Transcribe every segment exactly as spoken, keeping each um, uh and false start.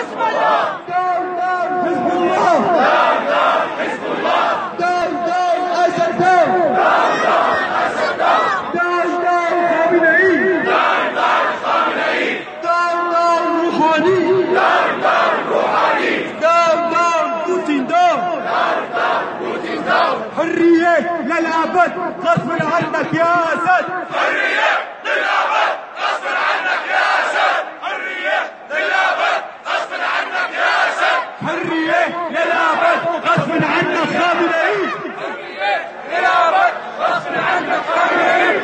حرية للأبد غصب عنك يا أسد. حرية للأبد غصب عنك يا أسد. حرية للأبد غصب عنك يا أسد. حرية للأبد غصب عنك خامنئي. حرية للأبد غصب عنك خامنئي.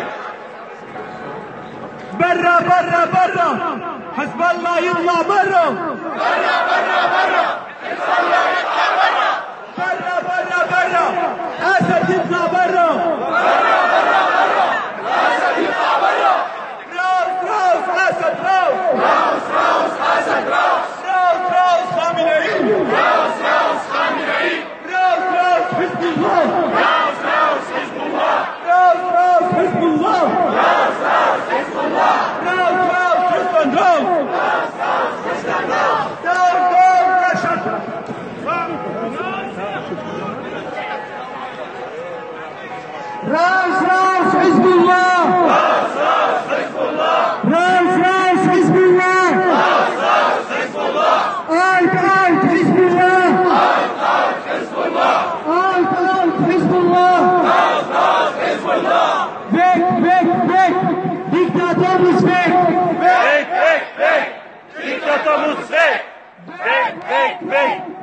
برا برا برا حزب الله يطلع برا. برا برا برا حزب الله يطلع برا. برا برا برا أسد يطلع برا. برا برا برا أسد يطلع برا. راوس راوس أسد راوس. راوس راوس أسد راوس. راوس راوس خامنئي. راوس راوس خامنئي. راوس راوس حزب الله. راوس راوس حزب الله. راوس راوس حزب الله. راوس راوس حزب الله. راوس راوس حزب راوس. راوس راوس حزب راوس. داون داون رشد. راوس راوس حزب الله. راوس راوس حزب الله. راوس راوس حزب الله. راوس راوس حزب الله. آيت آيت حزب الله. آيت آيت حزب الله. آيت آيت حزب الله. آيت آيت حزب الله. Weg, weg, weg! Diktator muss weg! Weg, weg, weg! Diktator muss weg! Weg, weg, weg!